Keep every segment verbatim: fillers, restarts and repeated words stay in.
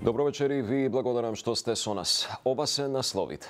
Добро вечер и ви благодарам што сте со нас. Ова се насловите.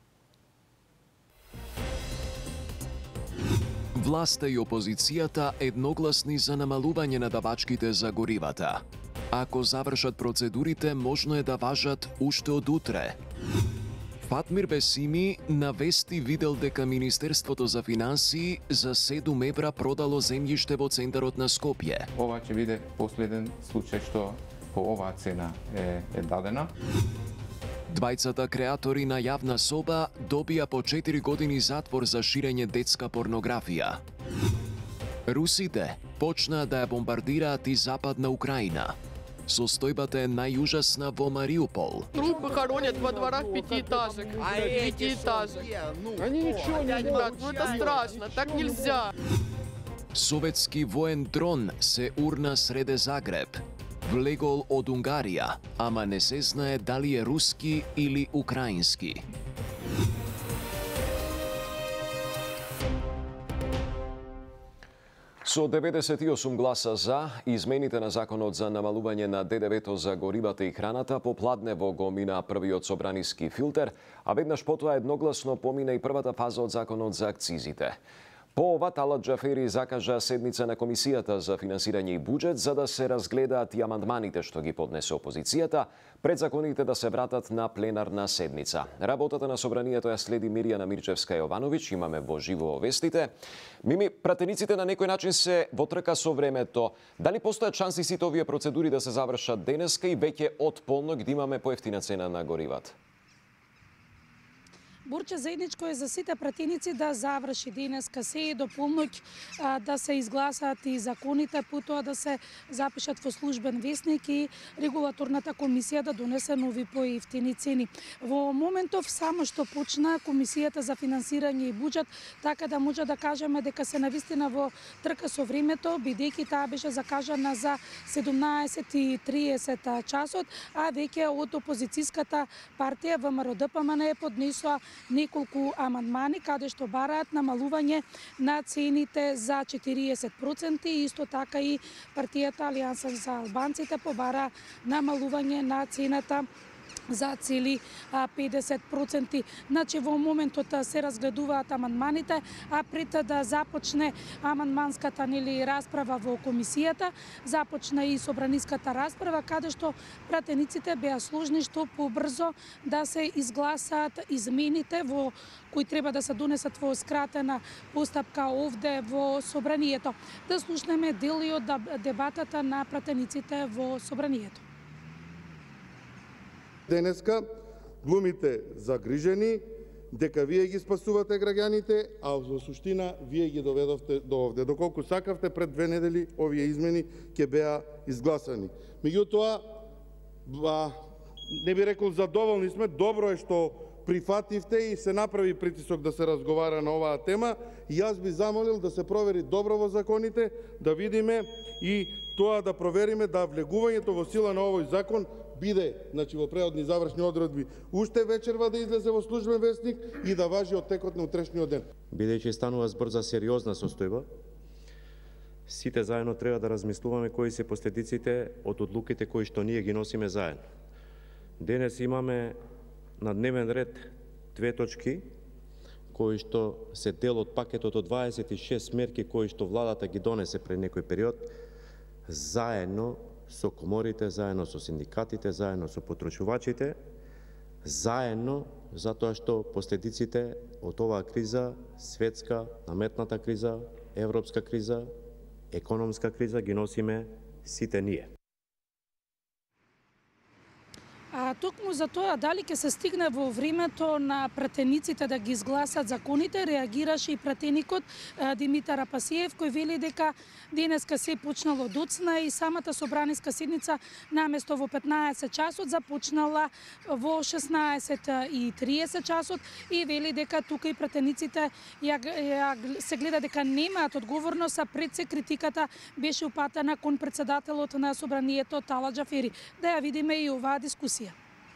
Власта и опозицијата едногласни за намалување на давачките за горивата. Ако завршат процедурите, можно е да важат уште од утре. Фатмир Бесими навести видел дека Министерството за финансии за седум евра продало земјиште во центарот на Скопје. Ова ќе биде последен случај што по оваа цена е, е дадена. Двајцата креатори на јавна соба добија по четири години затвор за ширење детска порнографија. Русите почнаа да ја бомбардираат и западна Украина. Состојбата е најужасна во Мариупол. Трупы хоронят во дворах пятиэтажек. Пятиэтажек. Они ничего не могут. Ну это страшно, так нельзя. Советски воен дрон се урна среде Загреб. Влегол од Унгарија, ама не се знае дали е руски или украински. Со деветдесет и осум гласа за, измените на законот за намалување на Д Д В-то за горивата и храната попладнево го мина првиот собраниски филтер, а веднаш потоа едногласно помина и првата фаза од законот за акцизите. По ова, Талат Џафери закажа седница на Комисијата за финансирање и буџет за да се разгледаат и амандманите што ги поднесе опозицијата, пред законите да се вратат на пленарна седница. Работата на собранието ја следи Мирјана Мирчевска-Јовановиќ, имаме во живо вестите. Мими, пратениците на некој начин се во трка со времето. Дали постојат шанси сите овие процедури да се завршат денеска и веќе од полнок да имаме поевтина цена на горивата? Борче, заедничко е за сите пратеници да заврши денеска се до полноќ, да се изгласаат и законите, потоа да се запишат во службен весник и регулаторната комисија да донесе нови поевтини цени. Во моментов само што почна Комисијата за финансирање и буџет, така да може да кажеме дека се навистина во трка со времето, бидејќи таа беше закажана за седумнаесет и триесет часот, а веќе од опозицијската партија Вэ Ем Р Д П М Н поднесоа неколку амандмани каде што бараат намалување на цените за четириесет проценти, исто така и партијата Алијанса за албанците побара намалување на цената за цели педесет проценти. Значи во моментот се разгледуваат амандманите, а пред да започне амандманската нели расправа во комисијата, започна и собраниската расправа каде што пратениците беа сложни што побрзо да се изгласаат измените во кои треба да се донесат во скратена постапка овде во собранието. Да слушнеме дел од дебатата на пратениците во собранието. Денеска глумите загрижени дека вие ги спасувате граѓаните, а во суштина вие ги доведовте до овде. Доколку сакавте, пред две недели овие измени ќе беа изгласани. Меѓутоа, не би рекол задоволни сме, добро е што прифативте и се направи притисок да се разговара на оваа тема. И јас би замолил да се провери добро во законите, да видиме и тоа да провериме да влегувањето во сила на овој закон биде, значи во преодни завршни одредби, уште вечерва да излезе во службен вестник и да важи од текот на утрешниот ден. Бидејќи станува збор за сериозна состојба, сите заедно треба да размислуваме кои се последиците од одлуките кои што ние ги носиме заедно. Денес имаме на дневен ред две точки кои што се дел од пакетот од дваесет и шест мерки кои што владата ги донесе пред некој период, заедно со коморите, заедно со синдикатите, заедно со потрочувачите, заедно затоа што последиците од оваа криза, светска, наметната криза, европска криза, економска криза ги носиме сите ние. А токму за тоа дали ќе се стигне во времето на пратениците да ги изгласат законите, реагираше и пратеникот Димитар Апасиев, кој вели дека денеска се почнало доцна и самата собраниска седница наместо во петнаесет часот започнала во шеснаесет и триесет часот и вели дека тука и пратениците ја, ја, се гледа дека немаат одговорност, а пред се критиката беше упатена кон председателот на собранието Талат Џафери. Да ја видиме и оваа дискусија.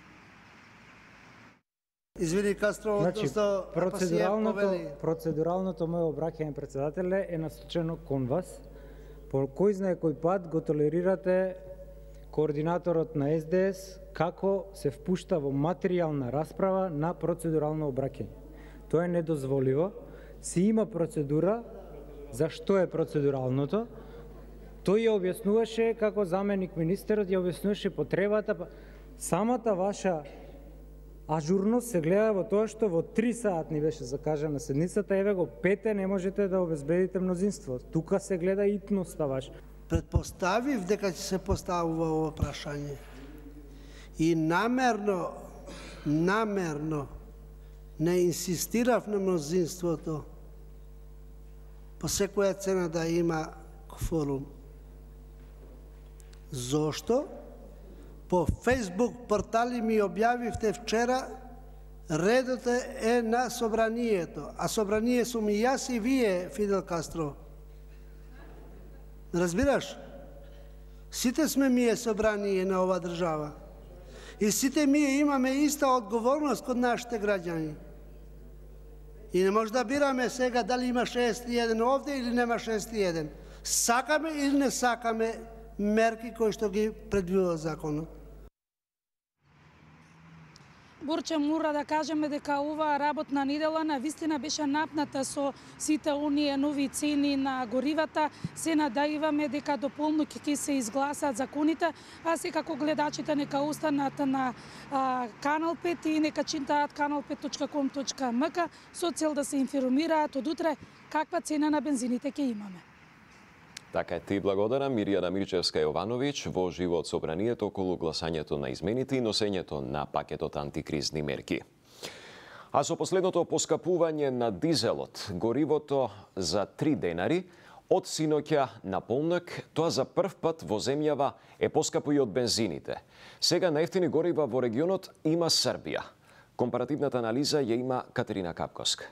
Извини, Кастро, значи, процедуралното, процедуралното моје обраќање председателе е насочено кон вас. По кој знае кој пат го толерирате координаторот на С Д С како се впушта во материјална расправа на процедурално обраќање. Тоа е недозволиво. Си има процедура за што е процедуралното. Тој ја објаснуваше како заменик министерот, ја објаснуваше потребата. Самата ваша ажурност се гледа во тоа што во три саат ни беше закажана седницата, еве го пете не можете да обезбедите мнозинство. Тука се гледа итноста ваша. Предпоставив дека ќе се поставува ово прашање. И намерно, намерно не инсистирав на мнозинството по секоја цена да има кворум. Зошто? По Фейсбук портали ми објавивте вчера редот е на собранието, а собрание сум и јас и вие, Фидел Кастро. Разбираш? Сите сме ние собрание на ова држава. И сите ние имаме иста одговорност код нашите граѓани. И не може да бираме сега дали има шеесет и еден овде или нема шеесет и еден. Сакаме или не сакаме мерки кои што ги предвидува законот. Борче, мора да кажеме дека оваа работна недела на вистина беше напната со сите оние нови цени на горивата. Се надејуваме дека до полноќ ќе се изгласат законите, а секако гледачите нека останат на а, Канал пет и нека читаат канал пет точка ком точка ем ка со цел да се информираат од утре каква цена на бензините ќе имаме. Така ти благодарам Мирјана Мирчевска-Јовановиќ во живот собранието околу гласањето на измените и носењето на пакетот антикризни мерки. А со последното поскапување на дизелот, горивото за три денари, од синоќа на полнок, тоа за прв пат во земјава е поскапо и од бензините. Сега најефтини горива во регионот има Србија. Компаративната анализа ја има Катерина Капковска.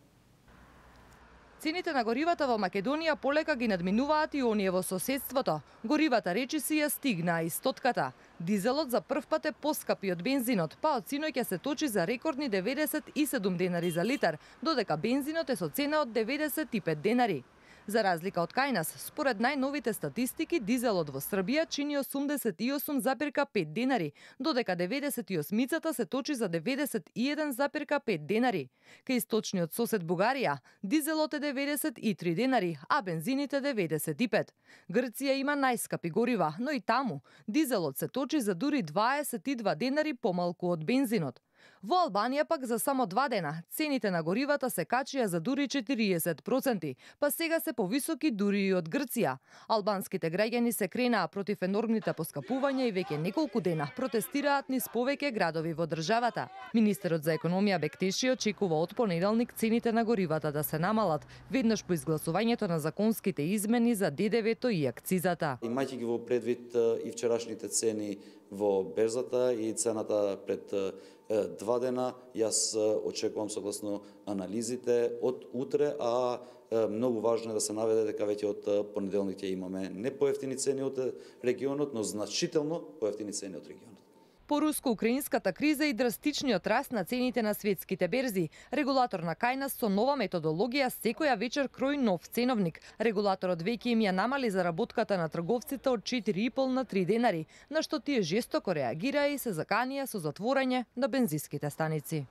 Цените на горивата во Македонија полека ги надминуваат и оние во соседството. Горивата речиси ја стигнаа и стотката. Дизелот за прв пат е поскапи од бензинот, па од синоќа се точи за рекордни деветдесет и седум денари за литар, додека бензинот е со цена од деветдесет и пет денари. За разлика од кај нас, според најновите статистики, дизелот во Србија чини осумдесет и осум зарез пет денари, додека деветдесет и осмицата се точи за деветдесет и еден зарез пет денари. Кај источниот сосед Бугарија, дизелот е деветдесет и три денари, а бензините деветдесет и пет. Грција има најскапи горива, но и таму дизелот се точи за дури дваесет и два денари помалку од бензинот. Во Албанија пак за само два дена цените на горивата се качија за дури четириесет проценти, па сега се повисоки дури и од Грција. Албанските граѓани се кренаа против енормните поскапувања и веќе неколку дена протестираат низ повеќе градови во државата. Министерот за економија Бектеши очекува од понеделник цените на горивата да се намалат, веднаш по изгласувањето на законските измени за Д Д В-то и акцизата. Имајќи ги во предвид и вчерашните цени во берзата и цената пред два дена, јас очекувам согласно анализите од утре, а многу важно е да се наведе дека веќе од понеделник ќе имаме не поевтини цени од регионот, но значително поевтини цени од регионот. По руско-украинската криза и драстичниот раст на цените на светските берзи, регулатор на кај нас со нова методологија секоја вечер крои нов ценовник. Регулаторот веќе им ја намали заработката на трговците од четири и пол на три денари, на што тие жестоко реагираа и се заканија со затворање на бензинските станици.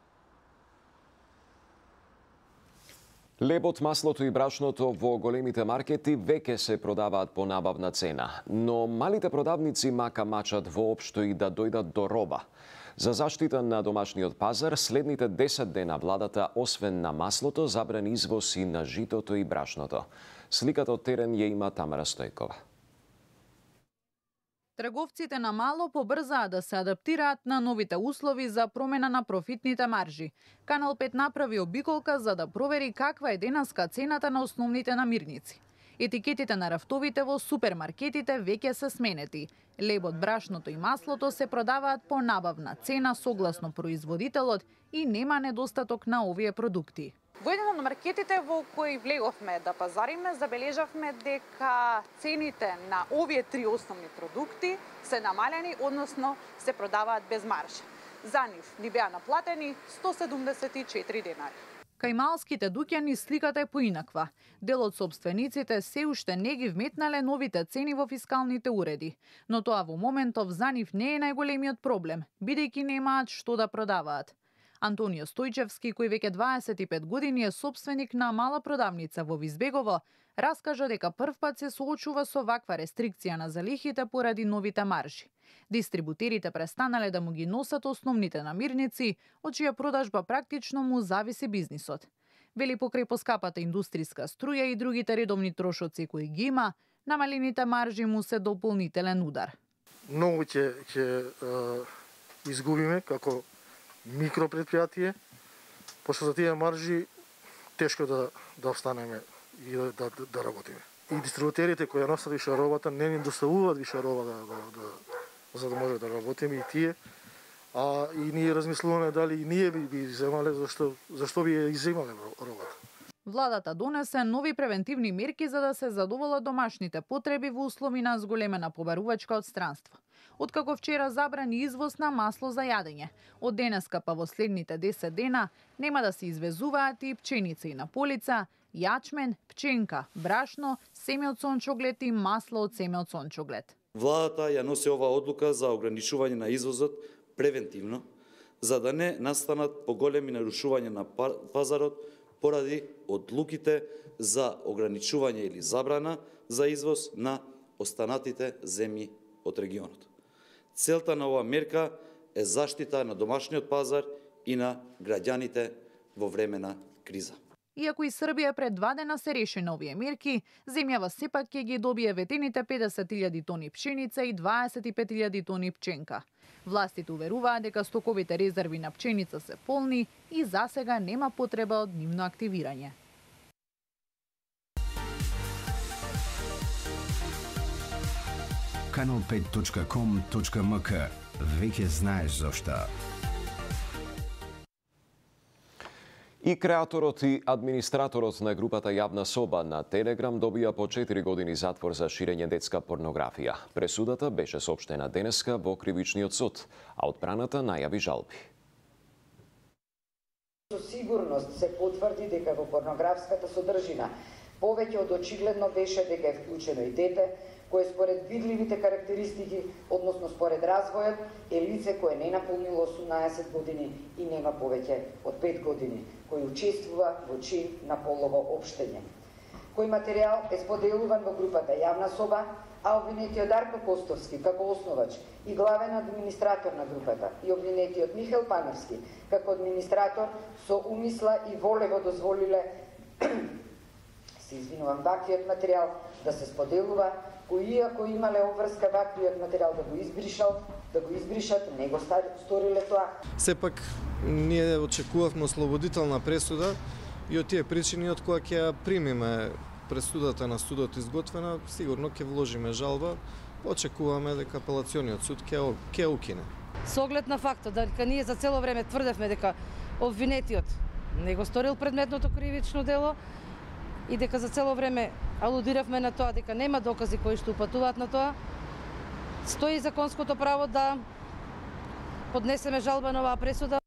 Лебот, маслото и брашното во големите маркети веќе се продаваат по набавна цена, но малите продавници мака мачат воопшто и да дојдат до роба. За заштита на домашниот пазар, следните десет дена владата, освен на маслото, забрани извоз и на житото и брашното. Сликата од терен ја има Тамара Стојкова. Трговците на мало побрзаа да се адаптираат на новите услови за промена на профитните маржи. Канал пет направи обиколка за да провери каква е денеска цената на основните намирници. Етикетите на рафтовите во супермаркетите веќе се сменети. Лебот, брашното и маслото се продаваат по набавна цена согласно производителот и нема недостаток на овие продукти. Во еден од маркетите во кои влеговме да пазариме, забележавме дека цените на овие три основни продукти се намалени, односно се продаваат без маржа. За нив ни беа наплатени сто седумдесет и четири денари. Кај малските дуќани сликата е поинаква. Дел од собствениците се уште не ги вметнале новите цени во фискалните уреди, но тоа во моментов за нив не е најголемиот проблем, бидејќи немаат што да продаваат. Антонио Стојчевски, кој веќе дваесет и пет години е собственик на мала продавница во Визбегово, раскажа дека првпат се соочува со ваква рестрикција на залихите поради новите маржи. Дистрибутерите престанале да му ги носат основните намирници, од чија продажба практично му зависи бизнисот. Вели покрај поскапата индустријска струја и другите редовни трошоци кои ги има, намалените маржи му се дополнителен удар. Многу ќе ќе изгубиме како микропредпријатие, пошто за тие маржи тешко да да останеме и да, да, да работиме. И дистрибутерите кои носат више робата не ни доставуваат више роба да, да, да, за да може да работиме и тие. А и ние размислуваме дали и ние би, би земале, зашто, зашто би ја иземале робата. Владата донесе нови превентивни мерки за да се задоволат домашните потреби во услови на зголемена побарувачка од странство. Откако вчера забрани извоз на масло за јадење, од денеска па во следните десет дена нема да се извезуваат и пченица и на полица, јачмен, пченка, брашно, семе од сончоглед и масло од семе од сончоглед. Владата ја носи оваа одлука за ограничување на извозот превентивно, за да не настанат поголеми нарушувања на пазарот поради одлуките за ограничување или забрана за извоз на останатите земји од регионот. Целта на оваа мерка е заштита на домашниот пазар и на граѓаните во време на криза. Иако и Србија пред два дена се реши на овие мерки, земјава сепак ќе ги добие ветените педесет илјади тони пшеница и дваесет и пет илјади тони пченка. Властите уверуваат дека стоковите резерви на пченица се полни и засега нема потреба од нивно активирање. канал пет точка ком точка ем ка. Веќе знаеш зошто. И креаторот и администраторот на групата Јавна соба на Телеграм добија по четири години затвор за ширење детска порнографија. Пресудата беше соопштена денеска во кривичниот суд, а одбраната најави жалби. Со сигурност се потврди дека во порнографската содржина повеќе од очигледно беше дека е вклучено и дете, кое според видливите карактеристики, односно според развојот, е лице кое не наполнило осумнаесет години и нема повеќе од пет години, кој учествува во чин на полово општење. Кој материјал е споделуван во групата Јавна соба, а обвинетиот Дарко Костовски како основач и главен администратор на групата и обвинетиот Михел Пановски како администратор со умисла и волево дозволиле се извинувам ваквиот материјал да се споделува, кои иако имале обврска ваквиот материјал да го избришал, да го избришат, не го сториле тоа. Сепак ние очекувавме ослободителна пресуда и од тие причини од која ќе примиме пресудата на судот изготвена, сигурно ќе вложиме жалба, очекуваме дека апелациониот суд ќе ќе укине. Со оглед на фактот дека ние за цело време тврдевме дека обвинетиот не го сторил предметното кривично дело и дека за цело време алудиравме на тоа дека нема докази кои што упатуваат на тоа, стои законското право да поднесеме жалба на оваа пресуда.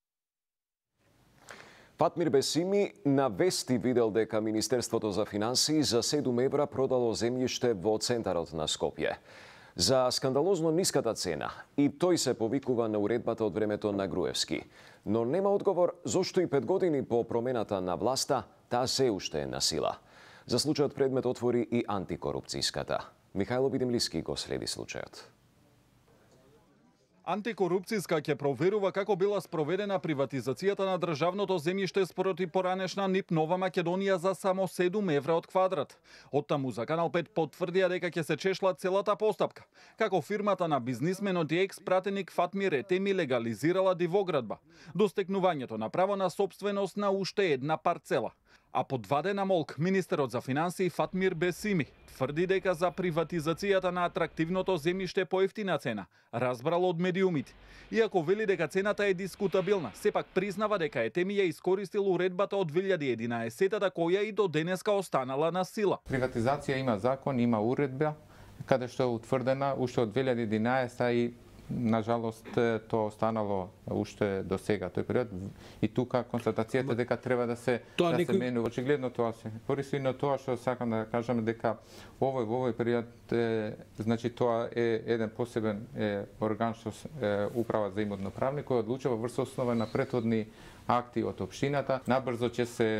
Фатмир Бесими на вести видел дека Министерството за финансии за седум евра продало земјиште во центарот на Скопје. За скандалозно ниската цена и тој се повикува на уредбата од времето на Груевски. Но нема одговор зошто и пет години по промената на власта таа се уште е на сила. За случајот предмет отвори и антикорупцијската. Михајло Бидемлиски го следи случајот. Антикорупцијска ќе проверува како била спроведена приватизацијата на државното земјиште спроти поранешна НИП Нова Македонија за само седум евра од квадрат. Оттаму за Канал пет потврдија дека ќе се чешла целата постапка, како фирмата на бизнисменот и екс-пратеник Фатмир Етеми легализирала дивоградба, достигнувањето на право на собственост на уште една парцела. А по два дена молк, министерот за финансии Фатмир Бесими тврди дека за приватизацијата на атрактивното земјиште по ефтина цена разбрал од медиумите. Иако вели дека цената е дискутабилна, сепак признава дека Етеми ја искористил уредбата од две илјади и единаесета која и до денеска останала на сила. Приватизација има закон, има уредба, каде што е утврдена уште од две илјади и единаесета и нажалост тоа останало уште до сега тој период и тука констатацијата дека треба да се тоа да некој... се менува. Очигледно тоа се користи на тоа што сакам да кажам дека овој во овој период е, значи тоа е еден посебен е, орган што е, управа за имотно правни кој одлучува врз основа на претходни акти од општината. Набрзо ќе се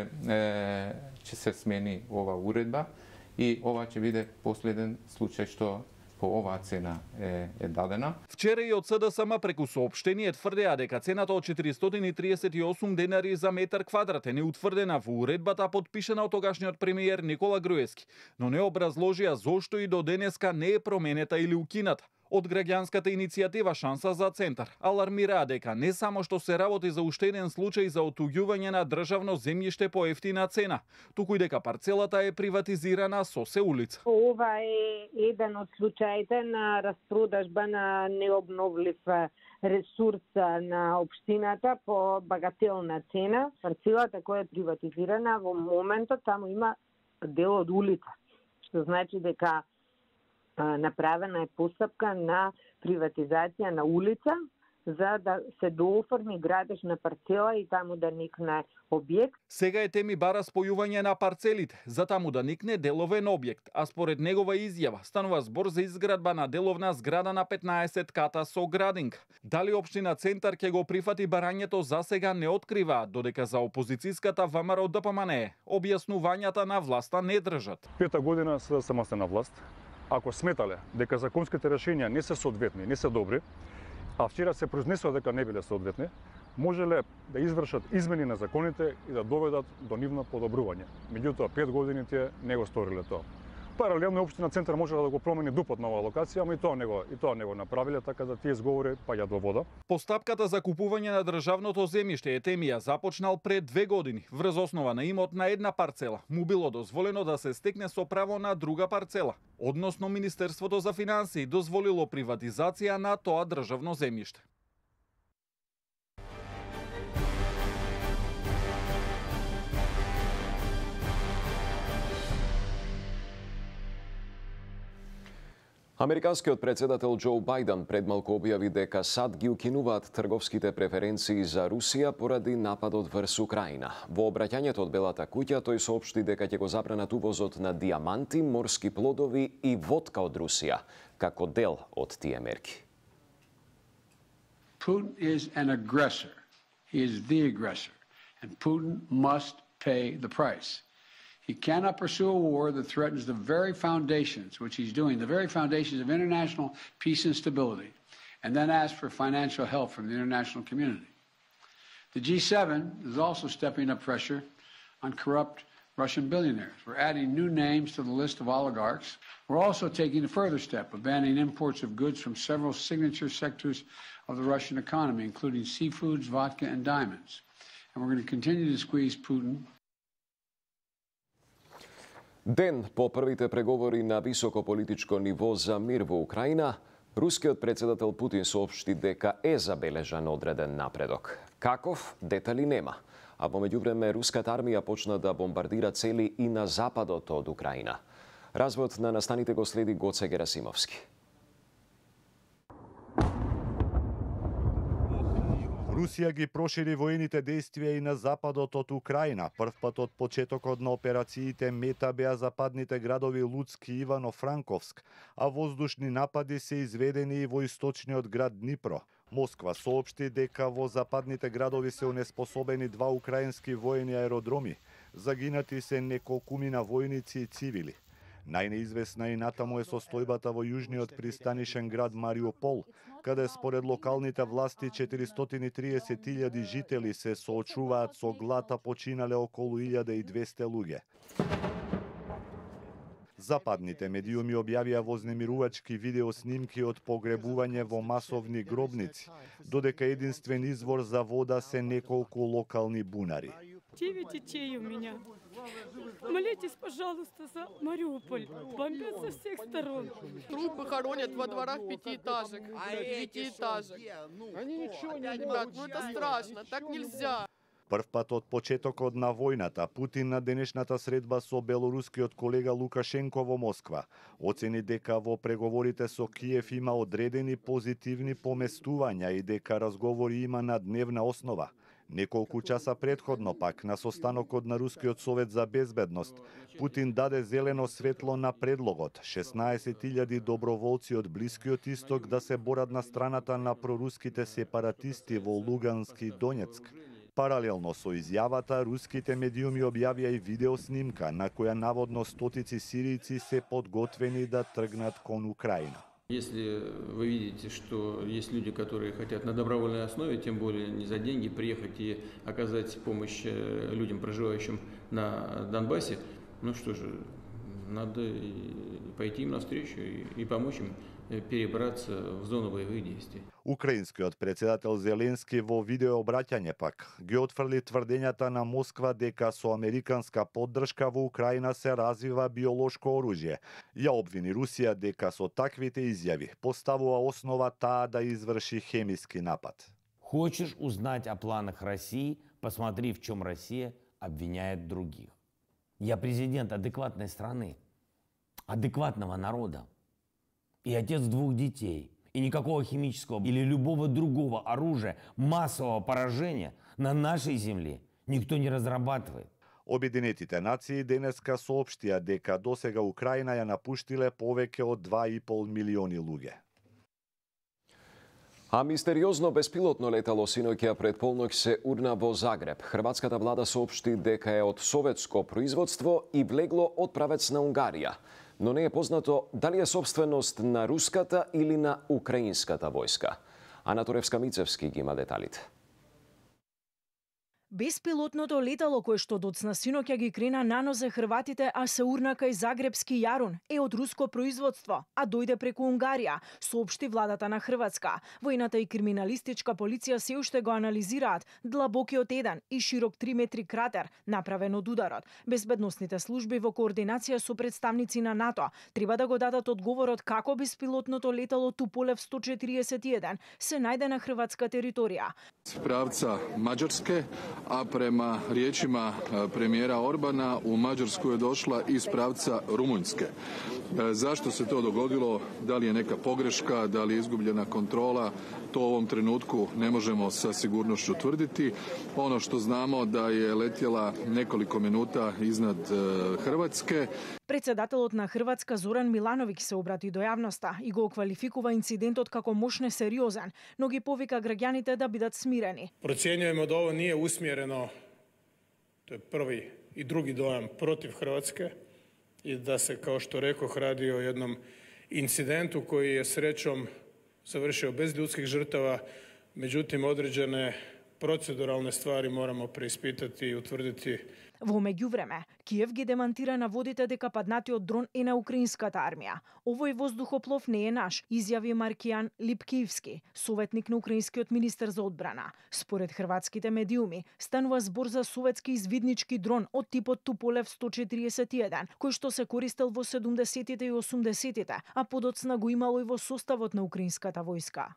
е, ќе се смени ова уредба и ова ќе биде последен случај што по оваа цена е, е дадена. Вчера и од СДСМ преку соопштение тврдеа дека цената од четиристотини и триесет и осум денари за метар квадратен е утврдена во уредбата подпишана од тогашниот премиер Никола Груевски, но не образложија зошто и до денеска не е променета или укината. Од граѓанската иницијатива Шанса за центар алармираа дека не само што се работи за уште еден случај за отуѓување на државно земјиште по ефтина цена, туку и дека парцелата е приватизирана со се улица. Ова е еден од случаите на распродажба на необновлив ресурс на општината по багателна цена. Парцелата која е приватизирана во моментот таму има дел од улица, што значи дека направена е постапка на приватизација на улица за да се дооформи градеж на парцела и таму да никне објект. Сега е теми бара спојување на парцелите, за таму да никне деловен објект, а според негова изјава станува збор за изградба на деловна зграда на петнаесет ката со градинка. Дали општина Центар ќе го прифати барањето за сега не откриваат, додека за опозицијската ВМРО ДПМНЕ објаснувањата на власта не држат. Пета година СДСМ се на власт. Ако сметале дека законските решенија не се соодветни, не се добри, а вчера се произнесува дека не биле соодветни, можеле да извршат измени на законите и да доведат до нивно подобрување. Меѓутоа, пет години тие не го сториле тоа. Паралелно општина Центар можела да го промени дупот на оваа локација, ама и тоа не го и тоа не го направиле, така да тие изговори паѓаат во вода. Постапката за купување на државното земјиште Етемија започнал пред две години. Врз основа на имот на една парцела му било дозволено да се стекне со право на друга парцела. Односно Министерството за финансии дозволило приватизација на тоа државно земјиште. Американскиот председател Џо Бајден предмалку објави дека САД ги укинуваат трговските преференции за Русија поради нападот врз Украина. Во обраќањето од Белата куќа тој соопшти дека ќе го забранат увозот на диаманти, морски плодови и водка од Русија, како дел од тие мерки. Putin is an aggressor. He is the aggressor. And Putin must pay the price. He cannot pursue a war that threatens the very foundations, which he's doing, the very foundations of international peace and stability, and then ask for financial help from the international community. The G seven is also stepping up pressure on corrupt Russian billionaires. We're adding new names to the list of oligarchs. We're also taking a further step of banning imports of goods from several signature sectors of the Russian economy, including seafoods, vodka, and diamonds. And we're going to continue to squeeze Putin. Ден по првите преговори на високо политичко ниво за мир во Украина, рускиот председател Путин соопшти дека е забележан одреден напредок. Каков, детали нема. А во меѓувреме руската армија почна да бомбардира цели и на западот од Украина. Развојот на настаните го следи Гоце Герасимовски. Русија ги прошири воените действија и на западот од Украина. Првпат од почетокот на операциите мета беа западните градови Луцк и Ивано-Франковск, а воздушни напади се изведени и во источниот град Днипро. Москва соопшти дека во западните градови се онеспособени два украински воени аеродроми. Загинати се неколкумина војници и цивили. Најнеизвестна и натаму е состојбата во јужниот пристанишен град Мариупол, каде според локалните власти четиристотини и триесет илјади жители се соочуваат со глад, а починале околу илјада и двесте луѓе. Западните медиуми објавија вознемирувачки видеоснимки од погребување во масовни гробници, додека единствен извор за вода се неколку локални бунари. Девять детей у меня. Молитесь, пожалуйста, за Мариуполь. Бомбят со всех сторон. Трупы хоронят во дворах пятиэтажек. Девятиэтажек. Они ничего не могут. Ребят, ну это страшно, так нельзя. Првпат од почетокот на војната, Путин на денешната средба со белорускиот колега Лукашенко во Москва оцени дека во преговорите со Киев има одредени позитивни поместувања и дека разговори има на дневна основа. Неколку часа предходно пак, на состанокот на Рускиот совет за безбедност, Путин даде зелено светло на предлогот шеснаесет илјади доброволци од Блискиот исток да се борат на страната на проруските сепаратисти во Лугански и Донецк. Паралелно со изјавата, руските медиуми објавија и видеоснимка на која наводно стотици сиријци се подготвени да тргнат кон Украина. Если вы видите, что есть люди, которые хотят на добровольной основе, тем более не за деньги, приехать и оказать помощь людям, проживающим на Донбассе, ну что же, надо пойти им навстречу и помочь им перебраться в зону боевых действий. Украинскиот председател Зеленски во видеообраќање пак ги отфрли тврдењата на Москва дека со американска поддршка во Украина се развива биолошко оружје. Ја обвини Русија дека со таквите изјави поставува основа таа да изврши хемиски напад. Хочешь узнать о планах России, посмотри, в чем Россия обвиняет других. Я президент адекватной страны, адекватного народа. И отец двух детей. И никакого химического или любого другого оружия массового поражения на нашей земле никто не разрабатывает. Обединетите нации денеска соопштија дека досега Украина ја напуштиле повеќе од два и пол милиони луѓе. А мистериозно беспилотно летало синоќа пред полноќ се урна во Загреб. Хрватската влада соопшти дека е од советско производство и влегло од правец на Унгарија. Но не е познато дали е собственост на руската или на украинската војска. Ана Торевска-Мицевски ги има деталите. Беспилотното летало кое што доцна синоќа ги крена на нозе хрватите, а се урна кај Загребски јарун, е од руско производство, а дојде преку Унгарија, соопшти владата на Хрватска. Војната и криминалистичка полиција се уште го анализираат длабокиот еден и широк три метри кратер направен од ударот. Безбедносните служби во координација со представници на НАТО треба да го дадат одговорот како беспилотното летало Туполев сто четириесет и еден се најде на хрватска територија. Правца Маđarske, a prema riječima premijera Orbana u Mađarsku je došla iz pravca Rumunjske. Zašto se to dogodilo? Da li je neka pogreška, da li je izgubljena kontrola? To u ovom trenutku ne možemo sa sigurnošću tvrditi. Ono što znamo da je letjela nekoliko minuta iznad Hrvatske. Председателот на Хрватска Зоран Милановиќ се обрати до јавноста и го квалификува инцидентот како мошне сериозен, но ги повика граѓаните да бидат смирени. Процjenjujemo da ovo nije usmjereno, to je prvi i drugi dojam, protiv Hrvatske i da se, kao što rekoh, radi o jednom incidentu koji je srećom završio bez ljudskih žrtava, međutim određene proceduralne stvari moramo preispitati i utvrditi. Во меѓувреме, Киев ги демантира наводите дека паднатиот дрон е на украинската армија. Овој воздухоплов не е наш, изјави Маркијан Липкиевски, советник на украинскиот министер за одбрана. Според хрватските медиуми, станува збор за советски извиднички дрон од типот Туполев сто четириесет и еден, кој што се користел во седумдесетите и осумдесетите, а подоцна го имало и во составот на украинската војска.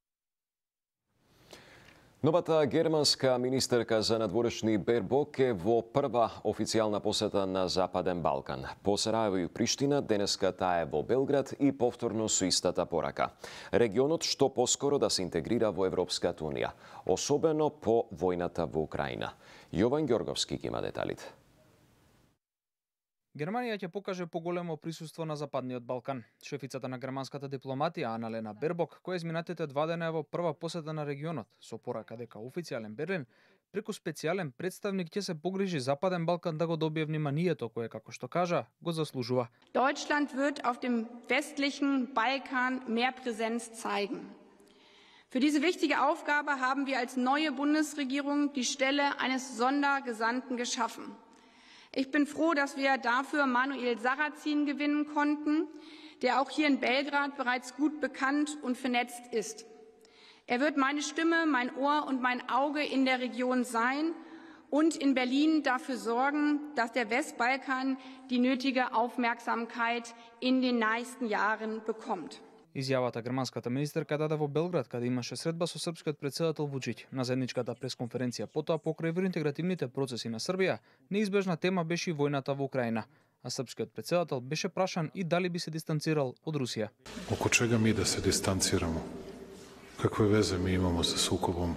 Новата германска министерка за надворешни Бербок е во прва официјална посета на Западен Балкан. По Сараево и Приштина, денеска таа е во Белград и повторно со истата порака. Регионот што поскоро да се интегрира во Европската унија, особено по војната во Украина. Јован Ѓорговски ги има деталите. Германија ќе покаже поголемо присуство на Западниот Балкан. Шефицата на германската дипломатија Аналена Бербок, која изминатите два дена е во прва посета на регионот, со порака дека официјален Берлин преку специјален представник ќе се погрижи Западен Балкан да го добие вниманието кое, како што кажа, го заслужува. Deutschland wird auf dem westlichen Balkan mehr Präsenz zeigen. Für diese wichtige Aufgabe haben wir als neue Bundesregierung die Stelle eines Sondergesandten geschaffen. Ich bin froh, dass wir dafür Manuel Sarrazin gewinnen konnten, der auch hier in Belgrad bereits gut bekannt und vernetzt ist. Er wird meine Stimme, mein Ohr und mein Auge in der Region sein und in Berlin dafür sorgen, dass der Westbalkan die nötige Aufmerksamkeit in den nächsten Jahren bekommt. Изјавата германската министерка даде во Белград, каде имаше средба со српскиот претседател Вучиќ. На заедничката пресконференција потоа покрај евроинтегративните процеси на Србија, неизбежна тема беше и војната во Украина, а српскиот претседател беше прашан и дали би се дистанцирал од Русија. Око чега ми да се дистанцирамо? Какве везе ми имамо со сукобом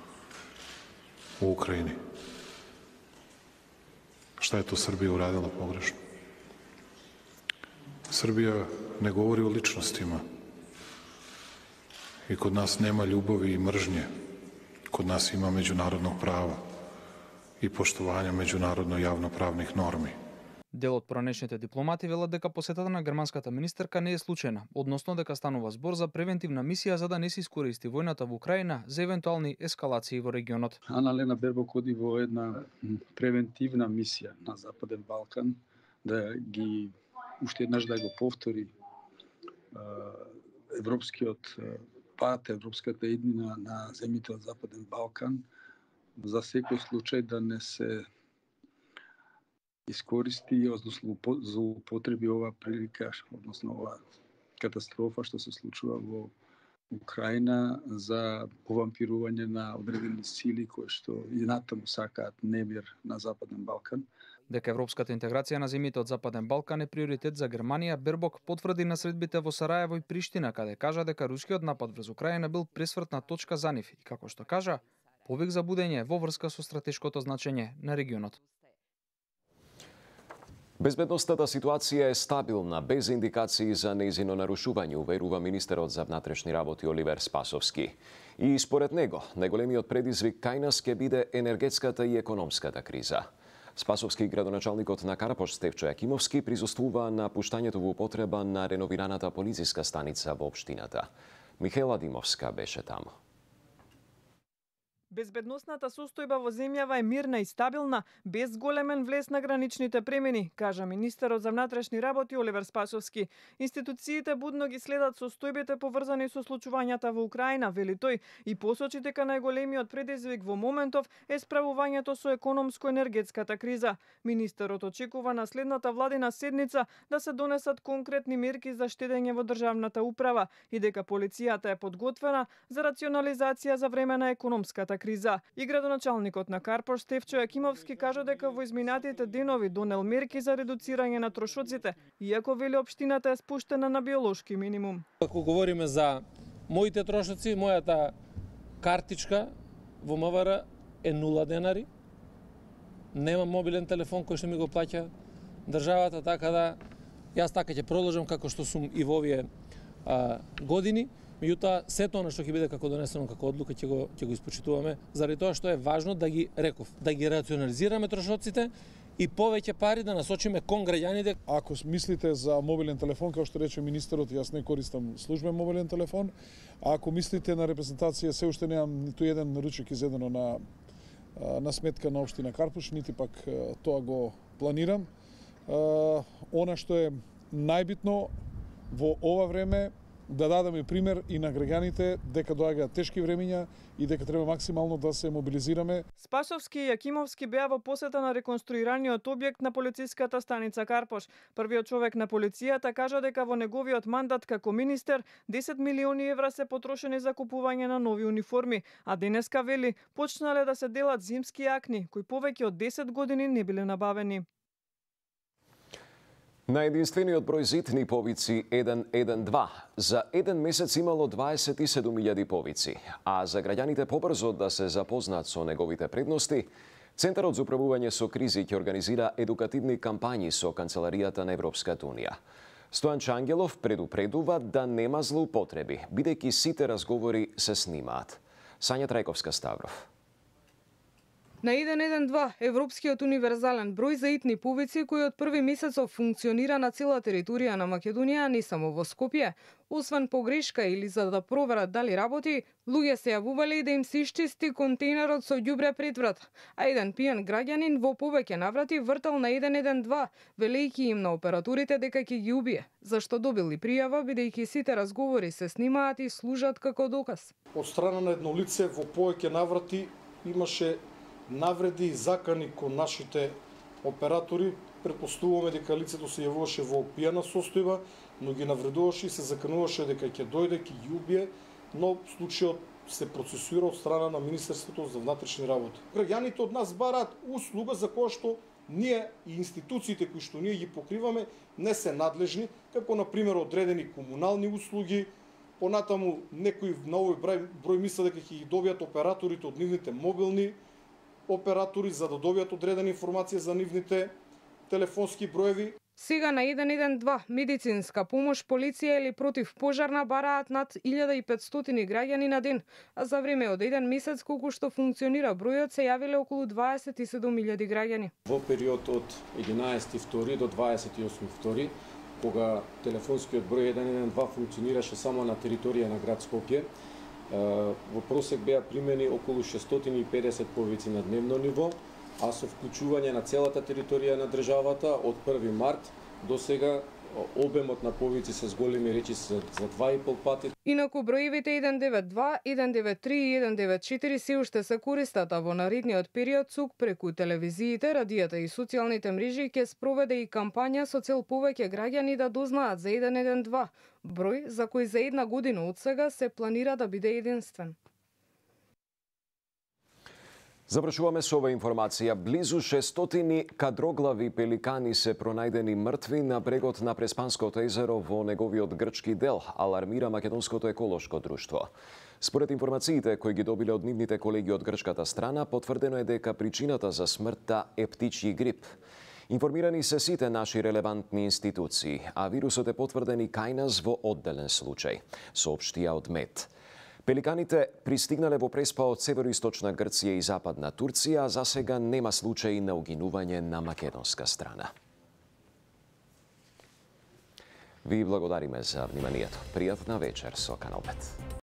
у Украини? Šta je to Srbija uradila pogrešno? Srbija ne govori o ličnostima i kod nas nema ljubavi i mržnje. Kod nas ima međunarodnog prava i poštovanja međunarodno javnopravnih normi. Дел од поранешните дипломати велат дека посетата на германската министерка не е случајна, односно дека станува збор за превентивна мисија за да не се искористи војната во Украина за евентуални ескалации во регионот. Ана-Лена Бербок оди во една превентивна мисија на Западен Балкан, да ги уште еднаш да го повтори европскиот пат, европската еднина на земјите од Западен Балкан, за секој случај да не се искористи, односно злоупотреби ова прилика, односно ова катастрофа што се случува во Украина за повампирување на одредени сили кои што и натаму сакаат немир на Западен Балкан. Дека европската интеграција на земјите од Западен Балкан е приоритет за Германија, Бербок потврди на средбите во Сараево и Приштина, каде кажа дека рускиот напад врз Украина бил пресвртна точка за нив и, како што кажа, повик за будење во врска со стратешкото значење на регионот. Безбедностната ситуација е стабилна, без индикации за нејзино нарушување, уверува министерот за внатрешни работи Оливер Спасовски. И според него, најголемиот предизвик кај нас ќе биде енергетската и економската криза. Спасовски, градоначалникот на Карапош Стефчо Јакимовски, присуствува на пуштањето во употреба на реновираната полициска станица во општината. Михаела Димовска беше таму. Безбедносната состојба во земјава е мирна и стабилна, без големен влез на граничните премини, кажа министерот за внатрешни работи Оливер Спасовски. Институциите будно ги следат состојбите поврзани со случувањата во Украина, вели тој, и посочи дека најголемиот предизвик во моментов е справувањето со економско-енергетската криза. Министерот очекува на следната владина седница да се донесат конкретни мерки за штедење во државната управа и дека полицијата е подготвена за рационализација за време на економската криза. И градоначалникот на Карпош Стефчо Јакимовски кажа дека во изминатите денови донел мерки за редуцирање на трошоците, иако вели општината е спуштена на биолошки минимум. Ако говориме за моите трошоци, мојата картичка во МВР е нула денари. Немам мобилен телефон кој што ми го плаќа државата, така да јас така ќе продолжам како што сум и во овие а, години. Меѓутоа, сето она што ќе биде како донесено како одлука ќе го ќе го испочитуваме, заради тоа што е важно да ги реков, да ги рационализираме трошоците и повеќе пари да насочиме кон граѓаните. Ако мислите за мобилен телефон, како што рече министерот, јас не користам службен мобилен телефон. А ако мислите на репрезентација, се уште немам ниту еден наручник изедено на на сметка на општина Карпуш, нити пак тоа го планирам. Она што е најбитно во ова време да дадеме пример и на граѓаните дека доаѓаат тешки времиња и дека треба максимално да се мобилизираме. Спасовски и Јакимовски беа во посета на реконструираниот објект на полициската станица Карпош. Првиот човек на полицијата кажа дека во неговиот мандат како министер десет милиони евра се потрошени за купување на нови униформи, а денеска вели почнале да се делат зимски јакни кои повеќе од десет години не биле набавени. На единствениот број зитни повици еден еден два за еден месец имало дваесет и седум илјади повици, а за граѓаните побрзо да се запознаат со неговите предности, Центарот за управување со кризи ќе организира едукативни кампањи со Канцеларијата на Европската Унија. Стојан Чангелов предупредува да нема злоупотреби, бидејќи сите разговори се снимаат. Сања Трајковска Ставров. На еден еден два, европскиот универзален број за итни повици кој од први месецов функционира на цела територија на Македонија, не само во Скопје, освен погрешка или за да проверат дали работи, луѓе се јавувале и да им се исчисти контейнерот со ѓубре пред врат, а еден пијан граѓанин во повеќе наврати вртал на еден еден два, велејќи им на операторите дека ќе ги убие, зашто добили пријава бидејќи сите разговори се снимаат и служат како доказ. Од страна на едно лице во повеќе наврати имаше навреди и закани кон нашите оператори Предпоставуваме дека лицето се јавуваше во опијана состојба, но ги навредуваше и се закануваше дека ќе дојде, ќе ги убие, но случајот се процесуира од страна на Министерството за внатрешни работи. Граѓаните од нас бараат услуга за која што ние и институциите кои што ние ги покриваме не се надлежни, како на пример одредени комунални услуги, понатаму некои на овој број, број мисля дека ќе ги добијат операторите од нивните мобилни оператори за да добијат одредена информација за нивните телефонски броеви. Сега на еден еден два медицинска помош, полиција или противпожарна бараат над илјада и петстотини граѓани на ден, а за време од еден месец колку што функционира бројот се јавиле околу дваесет и седум илјади граѓани. Во период од единаесети втори до дваесет и осми втори, кога телефонскиот број еден еден два функционираше само на територија на град Скопје, во просек беа примени околу шестстотини и педесет повици на дневно ниво, а со вклучување на целата територија на државата од први март до сега обемот на повици се зголеми речи за два и пол пати. Инаку броевите еден девет два, еден девет три и еден девет четири се уште се користат, а во наредниот период ЦУК преку телевизиите, радијата и социјалните мрежи ќе спроведе и кампања со цел повеќе граѓани да дознаат за еден еден два, број за кој за една година од сега се планира да биде единствен. Завршуваме со ова информација. Близу шестстотини кадроглави пеликани се пронајдени мртви на брегот на Преспанското езеро во неговиот грчки дел, алармира Македонското еколошко друштво. Според информациите кои ги добиле од нивните колеги од грчката страна, потврдено е дека причината за смртта е птичји грип. Информирани се сите наши релевантни институции, а вирусот е потврден и кај нас во одделен случај, соопштија од МЕД. Пеликаните пристигнале во Преспа од североисточна Грција и западна Турција, а за сега нема случаи на угинување на македонска страна. Ви благодариме за вниманието. Пријатна вечер со Канал пет.